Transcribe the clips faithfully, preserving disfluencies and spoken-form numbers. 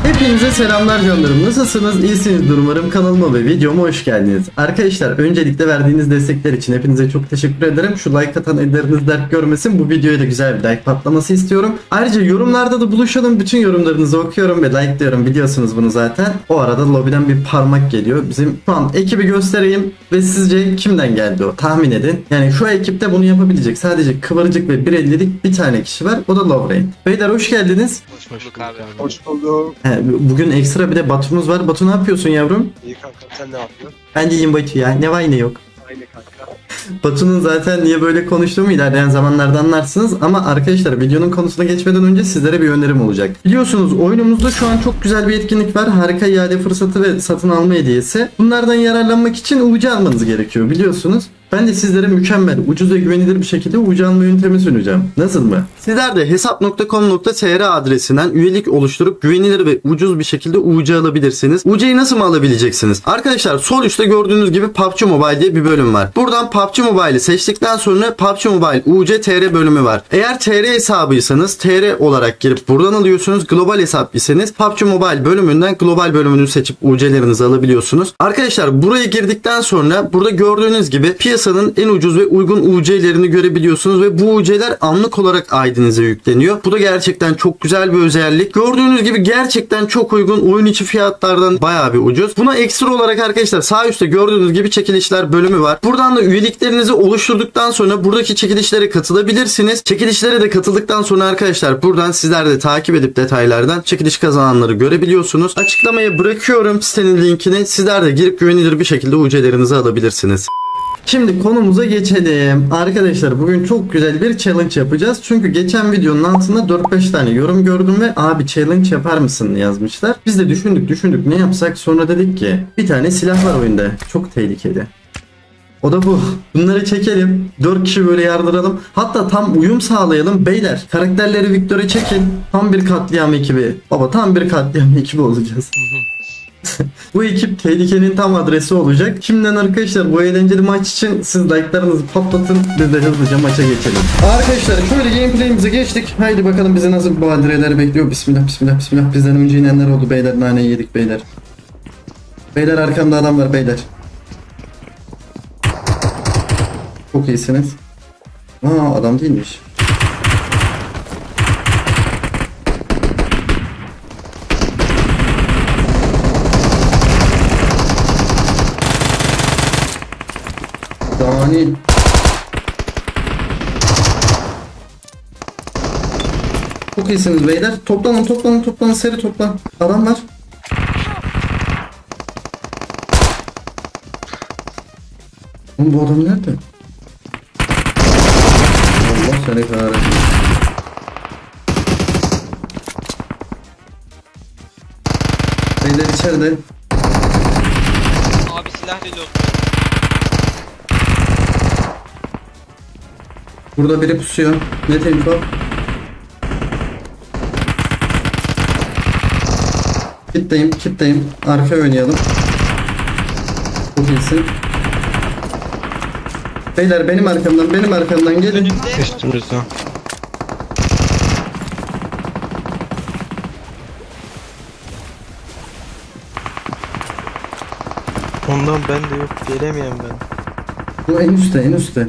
Hepinize selamlar canlarım. Nasılsınız? İyisinizdir umarım. Kanalıma ve videoma hoş geldiniz. Arkadaşlar öncelikle verdiğiniz destekler için hepinize çok teşekkür ederim. Şu like atan elleriniz dert görmesin. Bu videoya da güzel bir like patlaması istiyorum. Ayrıca yorumlarda da buluşalım. Bütün yorumlarınızı okuyorum ve like diyorum. Biliyorsunuz bunu zaten. O arada lobiden bir parmak geliyor. Bizim şu an ekibi göstereyim ve sizce kimden geldi o? Tahmin edin. Yani şu ekipte bunu yapabilecek sadece kıvırcık ve bir ellilik bir tane kişi var. O da Loverain. Beyler hoş geldiniz. Hoş bulduk abi. Hoş bulduk. He, bugün ekstra bir de Batu'muz var. Batu ne yapıyorsun yavrum? İyi kanka, sen ne yapıyorsun? Ben de iyiyim Batu ya. Ne var ne yok. Aynı kanka. Batu'nun zaten niye böyle konuştuğumu ilerleyen zamanlarda anlarsınız. Ama arkadaşlar videonun konusuna geçmeden önce sizlere bir önerim olacak. Biliyorsunuz oyunumuzda şu an çok güzel bir etkinlik var. Harika iade fırsatı ve satın alma hediyesi. Bunlardan yararlanmak için U C almanız gerekiyor biliyorsunuz. Ben de sizlere mükemmel, ucuz ve güvenilir bir şekilde U C alma yöntemi sunacağım. Nasıl mı? Sizler de hesap nokta com nokta tr adresinden üyelik oluşturup güvenilir ve ucuz bir şekilde U C alabilirsiniz. U C'yi nasıl mı alabileceksiniz? Arkadaşlar sol üstte gördüğünüz gibi P U B G Mobile diye bir bölüm var. Buradan P U B G Mobile'i seçtikten sonra P U B G Mobile U C T R bölümü var. Eğer T R hesabıysanız T R olarak girip buradan alıyorsunuz. Global hesap iseniz P U B G Mobile bölümünden global bölümünü seçip U C'lerinizi alabiliyorsunuz. Arkadaşlar buraya girdikten sonra burada gördüğünüz gibi piyasanın en ucuz ve uygun U C'lerini görebiliyorsunuz ve bu U C'ler anlık olarak I D'nize yükleniyor. Bu da gerçekten çok güzel bir özellik. Gördüğünüz gibi gerçekten çok uygun, oyun içi fiyatlardan bayağı bir ucuz. Buna ekstra olarak arkadaşlar sağ üstte gördüğünüz gibi çekilişler bölümü var. Buradan da üyeliklerinizi oluşturduktan sonra buradaki çekilişlere katılabilirsiniz. Çekilişlere de katıldıktan sonra arkadaşlar buradan sizler de takip edip detaylardan çekiliş kazananları görebiliyorsunuz. Açıklamaya bırakıyorum sitenin linkini. Sizler de girip güvenilir bir şekilde U C'lerinizi alabilirsiniz. Şimdi konumuza geçelim. Arkadaşlar bugün çok güzel bir challenge yapacağız. Çünkü geçen videonun altında dört beş tane yorum gördüm ve abi challenge yapar mısın yazmışlar. Biz de düşündük düşündük ne yapsak, sonra dedik ki bir tane silah var oyunda. Çok tehlikeli. O da bu. Bunları çekelim. dört kişi böyle yardıralım. Hatta tam uyum sağlayalım. Beyler karakterleri Victor'a çekin. Tam bir katliam ekibi. Baba tam bir katliam ekibi olacağız. Bu ekip tehlikenin tam adresi olacak. Şimdiden arkadaşlar bu eğlenceli maç için siz like'larınızı patlatın. Biz de hızlıca maça geçelim. Arkadaşlar şöyle gameplay'imize geçtik. Haydi bakalım bizi nasıl bu adreler bekliyor. Bismillah bismillah bismillah. Bizden önce inenler oldu beyler. Naneyi yedik beyler. Beyler arkamda adam var beyler. Çok iyisiniz. Aa adam değilmiş. Dani. Çok iyisiniz beyler. Toplanın toplanın toplanın seri toplan. Adam var. Oğlum bu adam nerede? Allah seni kahretsin. Beyler içeride. Abi silah reload. Burada biri pusuyor. Net info. Kitleyim, kitleyim. Arka oynayalım. Çok iyisin. Beyler benim arkamdan, benim arkamdan gelin. Üstümüzde. Ondan ben de yok, gelemiyorum ben. Bu en üstte, en üstte.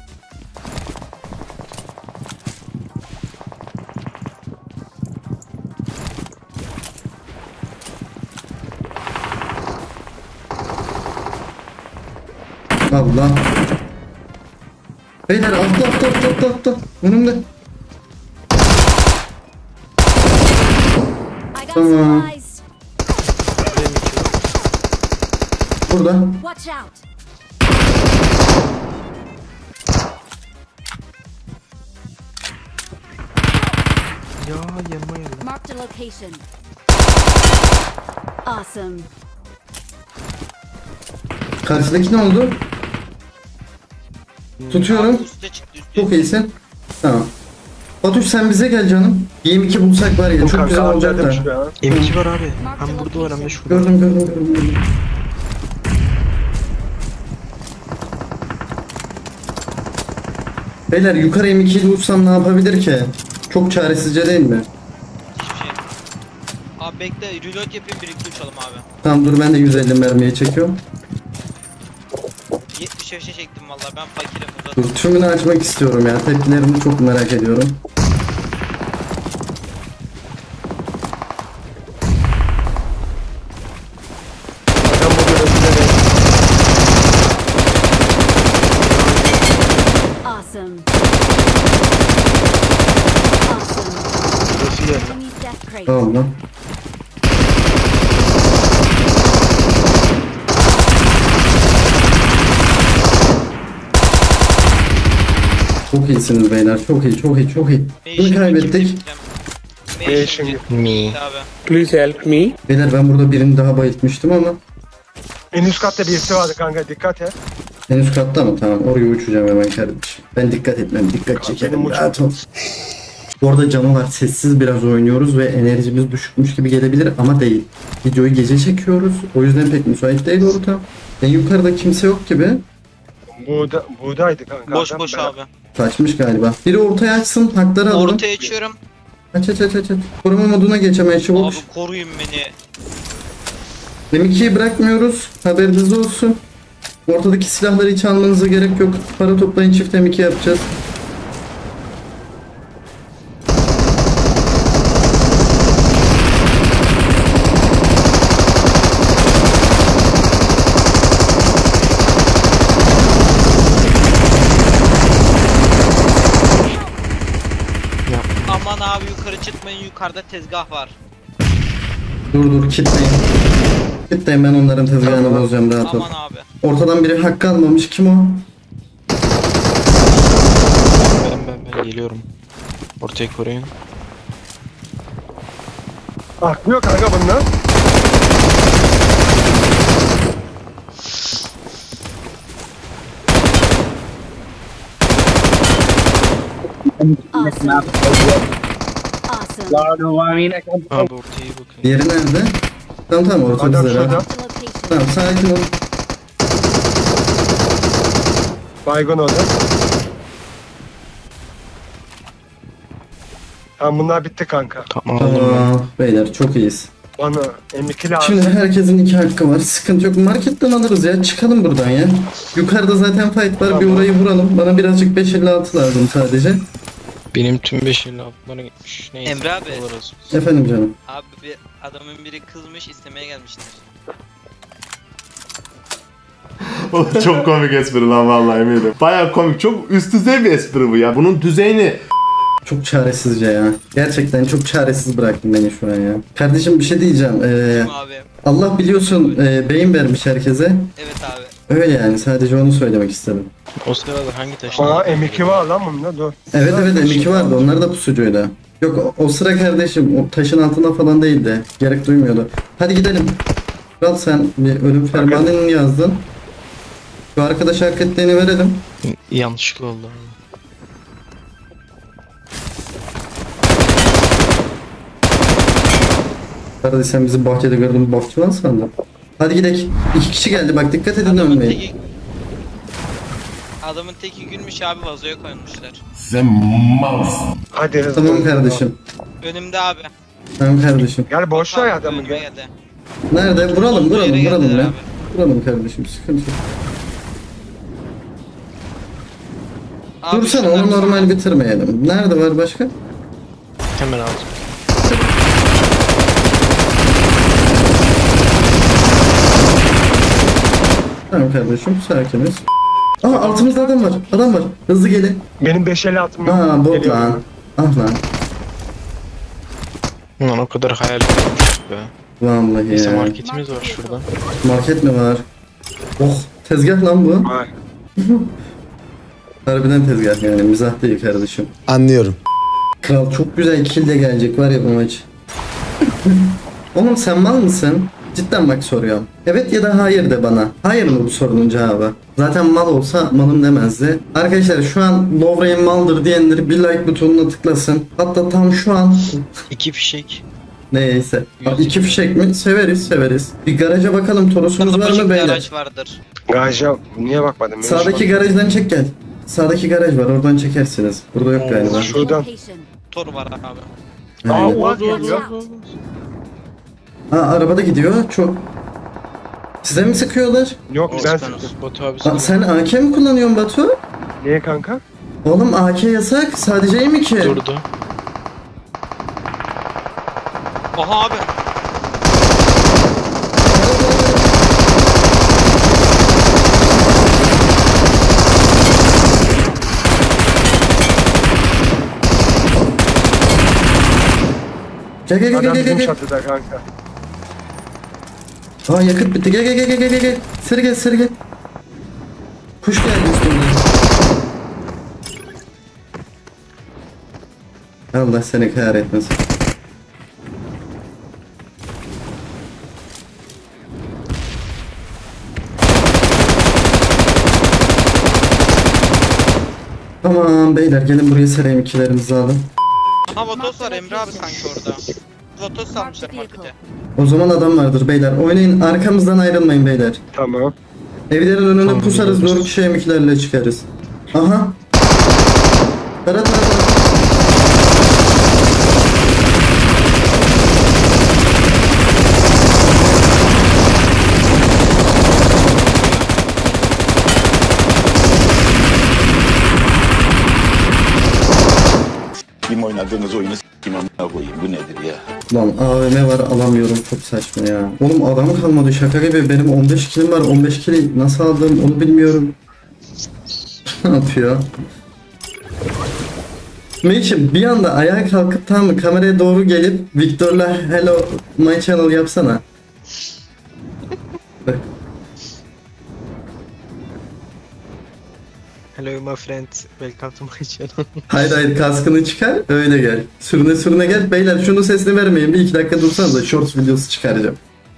Allah. Beyler atla atla atla atla atla. Önümde. Tamam. Burada. Watch out. Ya yanıma geldi. Marked a location. Awesome. Karşıdaki ne oldu? Tutuyorum. Üste çıktı üste. Çok iyisin. Tamam. Batuş sen bize gel canım. Y M iki bulsak var ya çok Kanka, güzel olacak da. harcadım şu an. M iki var abi. Hem burada var hem de şurada. Gördüm gördüm gördüm. gördüm. Beyler yukarı M ikiyi uçsam ne yapabilir ki? Çok çaresizce değil mi? Hiçbir şey. Abi bekle reload yapayım birlikte uçalım abi. Tamam dur ben de yüz elli mermiye çekiyorum. yetmiş beşe çektim vallahi ben fakirim uzat. Dur tümünü açmak istiyorum ya. Tepkilerini çok merak ediyorum. Adam bu görüntüleri. Awesome. Awesome. Burası geldi. Enemy death crate. Tamam lan. Çok iyisiniz beyler. Çok iyi, çok iyi, çok iyi. Bunu kaybettik. Değişim. Mi. Abi. Please help me. Beyler ben burada birini daha bayıltmıştım ama En üst katta birisi vardı kanka, dikkat et. en üst katta mı? Tamam oraya uçacağım hemen kardeşim. Ben dikkat etmem, dikkat çekerim. benim Rahat ol. Bu arada canı var. Sessiz biraz oynuyoruz ve enerjimiz düşükmüş gibi gelebilir ama değil. Videoyu gece çekiyoruz. O yüzden pek müsait değil ortam. En yukarıda kimse yok gibi. Buğda, buğdaydı kanka. Boş adam. boş Ben- abi. Kaçmış galiba. Biri ortaya açsın. Hakları alalım. Ortaya açıyorum. Aç aç aç aç. aç. Koruma moduna geç hemen çabuk. Abi koruyun beni. M ikiyi bırakmıyoruz. Haberiniz olsun. Ortadaki silahları hiç almanıza gerek yok. Para toplayın, çift M iki yapacağız. Aman abi yukarı çıkmayın yukarıda tezgah var. Dur dur kitleyin. Kitleyin ben onların tezgahını bozacağım rahat ol. Aman abi. Ortadan biri hakkı almamış. Kim o? Ben ben ben geliyorum. Ortaya koruyun. Aklıyor kanka bunlar. Awesome. Awesome. Abi ortaya bakın. Diğeri nerede? Tamam tamam orta Adam bizde şurada. rahat. The location. Tamam sakin ol. Baygın o da. Tamam bunlar bitti kanka. Tamam aldım ben. Tamam beyler çok iyiyiz. Bana M iki lazım. Şimdi herkesin iki hakkı var. Sıkıntı yok. Marketten alırız ya. Çıkalım buradan ya. Yukarıda zaten fight var. Bir Tamam. orayı vuralım. Bana birazcık beş elli altı lazım sadece. Benim tüm beş elli altılara gitmiş. Neyse. Emre abi. Allah razı olsun. Efendim canım. Abi bir adamın biri kızmış istemeye gelmişler. Oğlum çok komik espri lan vallahi eminim. Baya komik. Çok üst düzey bir espri bu ya. Bunun düzeyini Çok çaresizce ya. Gerçekten çok çaresiz bıraktın beni şu an ya. Kardeşim bir şey diyeceğim. Ee, Abi. Allah biliyorsun e, beyin vermiş herkese. Evet abi. Öyle yani. Sadece onu söylemek istedim. O sırada hangi taşın? Aa M iki var lan bunda, dur. Evet evet M iki vardı. Onlar da pusucuydu. Yok o, o sıra kardeşim o taşın altında falan değildi. Gerek duymuyordu. Hadi gidelim. Kral sen bir ölüm fermanını yazdın. Şu arkadaşa hak ettiğini verelim. Yanlışlıkla oldu abi. Kardeş sen bizi bahçede gördün bahçıvan sandın. Hadi gidelim. İki kişi geldi bak dikkat edin Adamın ölmeyin. teki... Adamın teki gülmüş abi vazoya koymuşlar. Hadi hızlı. Tamam kardeşim. Önümde abi. Tamam kardeşim. Gel boş ver adamı Önüme gel. geldi. Nerede? Vuralım Olduğu vuralım yere vuralım geldiler ya. abi. Vuralım kardeşim sıkıntı yok. Abi Dursana şunlar onu bizim- normal bitirmeyelim. Nerede var başka? Hemen aldım. Tamam kardeşim sakiniz. Aa altımızda adam var. Adam var. Hızlı gelin. Benim beş elli altım yok. Aa bot Geliyorum. lan. Ah lan. Ulan o kadar hayal kurmuştuk be. Vallahi Neyse ya. marketimiz var şurada. Market mi var? Oh tezgah lan bu. Vay. Harbiden tezgah yani mizah değil kardeşim. Anlıyorum. Kral çok güzel kill de gelecek var ya bu maç. Oğlum sen mal mısın? Cidden bak soruyorum. Evet ya da hayır de bana. Hayır mı bu sorunun cevabı? Zaten mal olsa malım demezdi. Arkadaşlar şu an Lovrain maldır diyenler bir like butonuna tıklasın. Hatta tam şu an İki fişek. neyse. İki fişek mi? Severiz severiz. Bir garaja bakalım Toros'umuz var Başka mı bir beyler? araç vardır. Garaja niye bakmadın? Benim Sağdaki şu an- garajdan çek gel. Sağdaki garaj var oradan çekersiniz. Burada yok galiba. Şuradan. Location. Tor var abi. Aa Aynen. Uaz Watch geliyor. out. Ha arabada gidiyor. Çok. Size mi sıkıyorlar? Yok ben Osman sıktım. olsun. Batu abi Aa, sana. sen A K mi kullanıyorsun Batu? Niye kanka? Oğlum A K yasak. Sadece M iki. Durdu. Oha abi. Gel gel gel Adam gel gel bizim gel. çatıda kanka. Aa yakıt bitti. Gel gel gel gel gel gel. Seri gel seri gel. Kuş geldi üstümde. Allah seni kahretmesin. Tamam beyler gelin buraya sereyim ikilerimizi alın. Aha Vatos var Emre abi sanki orada. Vatos salmışlar markete. O zaman adam vardır beyler. Oynayın arkamızdan ayrılmayın beyler. Tamam. Evlerin önüne Tamam, pusarız geliyoruz. dört kişi M ikilerle çıkarız. Aha. Tara tara tara. Kim oynadığınız oyunu s**kim amına koyayım. Bu nedir ya? Lan A V M var alamıyorum çok saçma ya. Oğlum adam kalmadı şaka gibi benim on beş kilim var on beş kili nasıl aldım onu bilmiyorum. Ne yapıyor? Meşim bir anda ayağa kalkıp tam mı kameraya doğru gelip Victor'la hello my channel yapsana. Bak. Hello my friends. Welcome to my channel. Hayır hayır kaskını çıkar öyle gel. Sürüne sürüne gel. Beyler şunu sesini vermeyin bir iki dakika dursanız da shorts videosu çıkaracağım.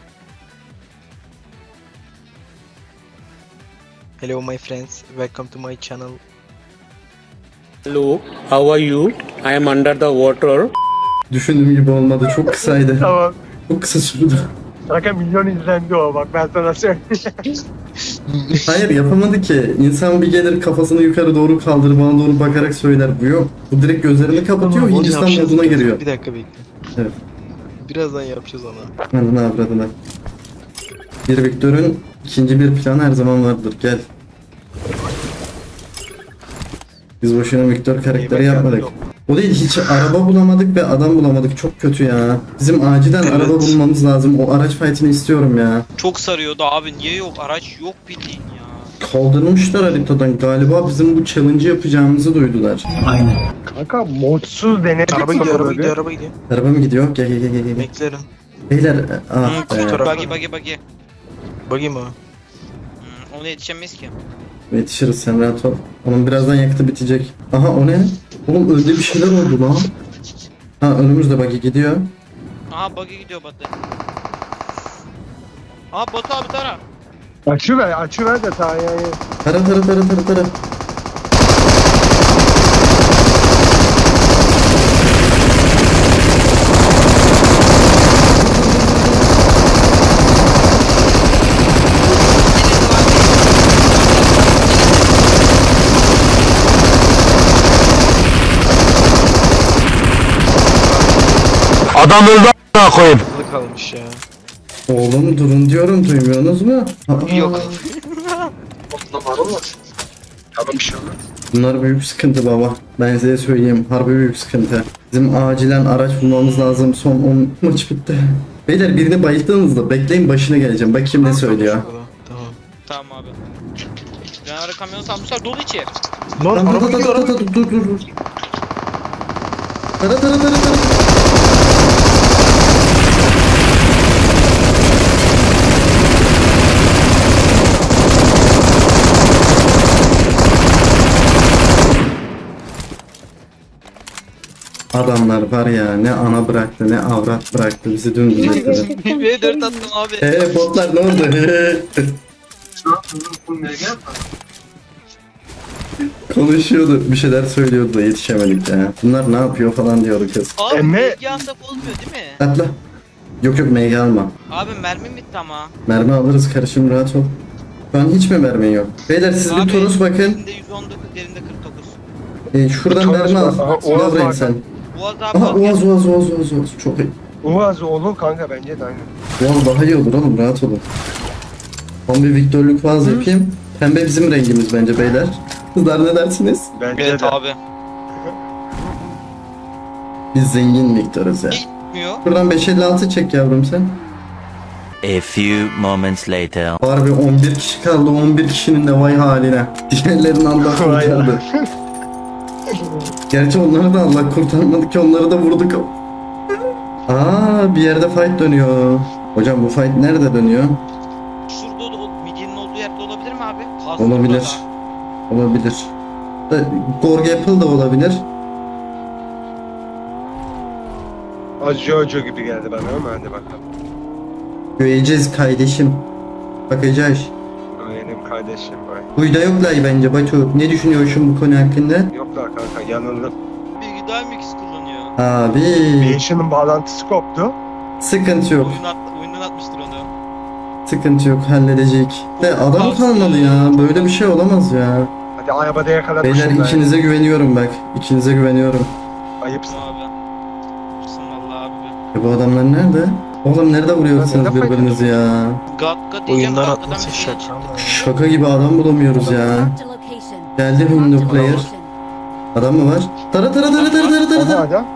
Hello my friends. Welcome to my channel. Hello, how are you? I am under the water. Düşündüğüm gibi olmadı çok kısaydı. Tamam. Çok kısa sürdü. Kanka milyon izlendi o bak ben sana söyleyeyim. Hayır yapamadı ki. İnsan bir gelir kafasını yukarı doğru kaldırır bana doğru bakarak söyler. Bu yok. Bu direkt gözlerini kapatıyor Onu Hindistan yapacağız moduna biraz. giriyor. Bir dakika bekle. Evet. Birazdan yapacağız onu. Ben ne avradına. Bir Victor'un ikinci bir planı her zaman vardır. Gel. Biz boşuna Victor karakteri İyi bak, yapmadık. yok. O değil hiç araba bulamadık ve adam bulamadık. Çok kötü ya. Bizim acilen Evet. araba bulmamız lazım. O araç fight'ini istiyorum ya. Çok sarıyordu abi niye yok araç yok bildiğin ya. Kaldırmışlar haritadan. Galiba bizim bu challenge'ı yapacağımızı duydular. Kanka modsuz denedik Araba mi gidiyor, araba böyle? gidiyor, araba gidiyor. Araba mı gidiyor? Gel gel gel gel. gel. McLaren. Beyler ah Hı, be. tarafı. buggy buggy buggy. Buggy mi o? Hı, ona yetişemeyiz ki. Yetişiriz sen rahat ol. Onun birazdan yakıtı bitecek. Aha o ne? Oğlum önde bir şeyler oldu lan. Ha önümüzde buggy gidiyor. Aha buggy gidiyor Batı. Aha Batu abi tara. Açıver açıver de ta yani. Tara tara tara tara tara. Hızlı kalmış ya. Oğlum durun diyorum duymuyorsunuz mu? Aa, Yok. Tamam bir şey olmaz. Bunlar büyük sıkıntı baba. Ben size söyleyeyim. Harbi büyük sıkıntı. Bizim acilen araç bulmamız lazım. Son on maç bitti. Beyler birini bayıldığınızda bekleyin başına geleceğim. Bakayım ne söylüyor. Tamam. Tamam abi. Canavarı kamyonu salmışlar dolu içi. Lan Lan araba dur dur gidiyor, araba dur dur dur dur dur. Tara tara tara tara. Adamlar var ya ne ana bıraktı ne avrat bıraktı bizi dümdüz etti. B dört attım abi. Eee botlar ne oldu? Konuşuyordu bir şeyler söylüyordu da yetişemedik ya. Bunlar ne yapıyor falan diyordu kız. Abi Emme- bilgi alsak olmuyor değil mi? Atla. Yok yok meyge alma. Abi mermi bitti ama. Mermi alırız karışım rahat ol. Şu an hiç mi mermi yok? Beyler siz bir Abi, Toros bakın. Elinde yüz on dokuz, derinde kırk dokuz. Ee, şuradan Toros mermi var. al. Aha, Oğaz Yavrum var. sen. Boğaz abi Aha vazgeç. Oğaz Oğaz Oğaz Oğaz Oğaz. Çok iyi. Uaz olur kanka bence de aynı. Uaz daha iyi olur oğlum, rahat olun. Son bir Victor'luk vaz yapayım. Pembe bizim rengimiz bence beyler. Kızlar ne dersiniz? Bence Evet de. abi. Biz zengin Victor'uz ya. Gitmiyor. Buradan beş elli altı çek yavrum sen. A few moments later. Harbi on bir kişi kaldı, on bir kişinin de vay haline. Diğerlerini Allah Vay kurtardı. Gerçi onları da Allah kurtarmadı ki, onları da vurduk. Aa, bir yerde fight dönüyor. Hocam bu fight nerede dönüyor? Şurada da o midyenin olduğu yerde olabilir mi abi? Fazla Olabilir. burada. Olabilir. Da, Gorg Apple da olabilir. Jojo gibi geldi bana ama hadi bakalım. Göreceğiz kardeşim. Bakacağız. Benim kardeşim var. Buyda yoklar bence Batu. Ne düşünüyorsun bu konu hakkında? Yoklar kanka yanıldım. Bilgi daha mix kullanıyor. Abi. Beşinin bağlantısı koptu. Sıkıntı yok. Oyun at, oyundan atmıştır onu. Sıkıntı yok, halledecek. De adam kalmadı ya. Böyle bir şey olamaz ya. Hadi arabada yakaladık Beyler şunları. ikinize güveniyorum bak. İkinize güveniyorum. Ayıpsın. Abi. Yapsın vallahi abi. E bu adamlar nerede? Oğlum nerede vuruyorsunuz Nerede birbirinizi ya? Gatka diyeceğim. Oyundan Gatkadan atması bir şey şaka ama. Şaka gibi adam bulamıyoruz ya. Marked a location. Geldi Marked a window player. location. Adam mı var? Tara tara tara tara tara tara Aha tara. adam.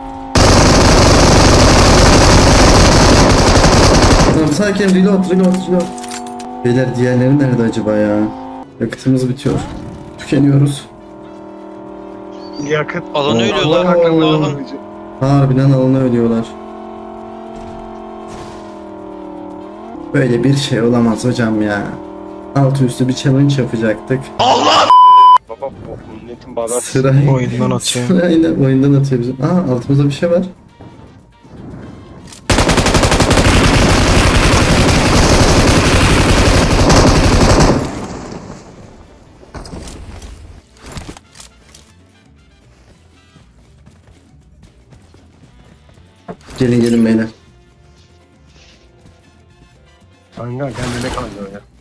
Tamam sakin, reload reload reload. Beyler diğerleri nerede acaba ya? Yakıtımız bitiyor. Tükeniyoruz. Yakıt. Alanı ölüyorlar. Allah hakkında Alan. olamayacak. Harbiden alana ölüyorlar. Böyle bir şey olamaz hocam ya. Altı üstü bir challenge yapacaktık. Baba bu milletin bağlantısı. Sırayla. Oyundan atıyor. Sırayla oyundan atıyor bizim. Aa, altımızda bir şey var. Gelin gelin beyler. Kanka kendine kalıyor ya.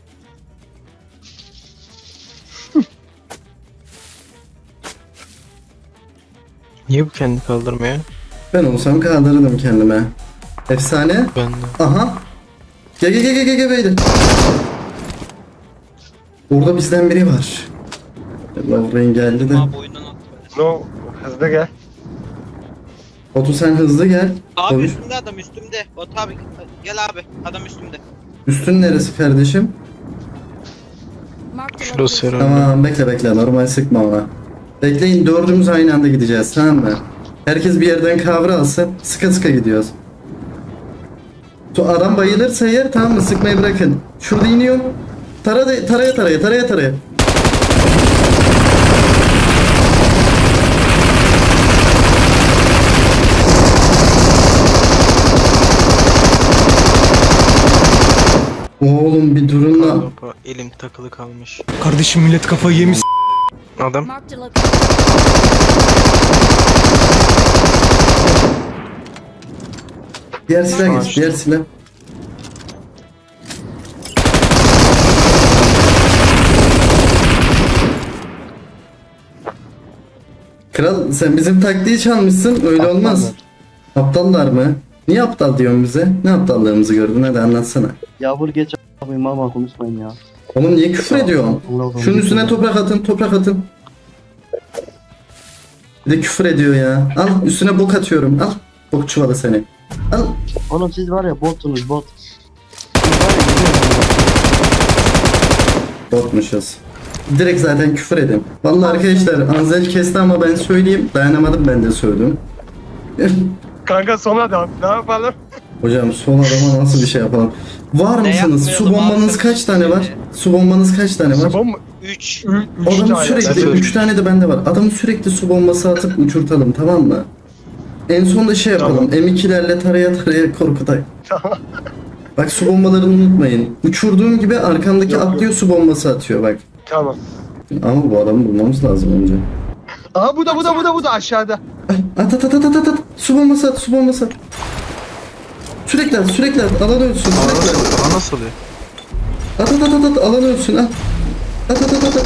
Niye bu kendi kaldırmıyor? Ben olsam kaldırırdım kendime. Efsane. Ben de. Aha. Gel gel gel gel gel beyler. Orada bizden biri var. Lovrain geldi de. Abi oyundan attı. No hızlı gel. Batu sen hızlı gel. Abi Tabii. üstümde adam üstümde. Batu abi gel abi. Adam üstümde. Üstün neresi kardeşim? Marked a Şurası location. herhalde. Tamam bekle bekle, normal sıkma ona. Bekleyin, dördümüz aynı anda gideceğiz, tamam mı? Herkes bir yerden kavra alsın, sıka sıka gidiyoruz. Şu adam bayılırsa eğer, tamam mı, sıkmayı bırakın. Şurada iniyorum. Tara de, taraya taraya taraya taraya. Oğlum bir durun la. Baba, elim takılı kalmış. Kardeşim millet kafayı yemiş. Adam. Marked a location. Diğer silah geç, diğer silah. Kral sen bizim taktiği çalmışsın, öyle olmaz. Aptallar mı? Niye aptal diyorsun bize? Ne aptallığımızı gördün, hadi anlatsana. Yağmur geç a**ayım ama konuşmayın ya. Oğlum niye küfür ediyorsun? Şunun üstüne toprak atın, toprak atın. Bir de küfür ediyor ya. Al üstüne bok atıyorum, al. Bok çuvalı seni. Al. Oğlum siz var ya botunuz bot. Siz var ya biliyorum Botmuşuz. Direkt zaten küfür edin. Vallahi arkadaşlar Anzel kesti ama ben söyleyeyim. Dayanamadım, ben de söyledim. Kanka son adam. Ne yapalım? Hocam son adama nasıl bir şey yapalım? Var Ne mısınız? Su yapmayalım bombanız abi? kaç tane var? Su bombanız kaç tane var? Bom üç. Ü- üç Adamı tane. sürekli, üç tane de bende var. Adamı sürekli su bombası atıp uçurtalım, tamam mı? En son da şey yapalım. Tamam. M iki'lerle taraya taraya korkutayım. Bak su bombalarını unutmayın. Uçurduğum gibi arkamdaki Yok, atlıyor, su bombası atıyor bak. Tamam. Ama bu adamı bulmamız lazım önce. Aha bu da bu da bu da bu da aşağıda. At at at at at at. Su bombası at, su bombası at. Sürekli at, sürekli at. Alan ölsün, sürekli at. Aa, nasıl oluyor? At at at at at. Alan ölsün, at. At at at at at.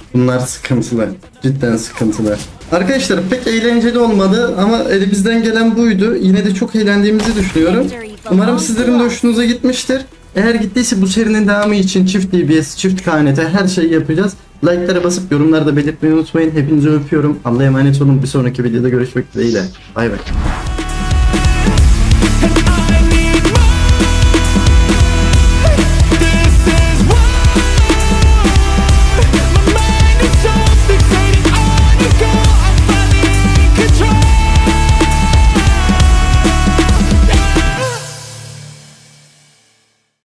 Bunlar sıkıntılı. Cidden sıkıntılı. Arkadaşlar pek eğlenceli olmadı ama elimizden gelen buydu. Yine de çok eğlendiğimizi düşünüyorum. Umarım sizlerin de hoşunuza gitmiştir. Eğer gittiyse bu serinin devamı için çift D B S, çift K N T her şeyi yapacağız. Like'lara basıp yorumlarda belirtmeyi unutmayın. Hepinizi öpüyorum. Allah'a emanet olun. Bir sonraki videoda görüşmek dileğiyle. Bay bay.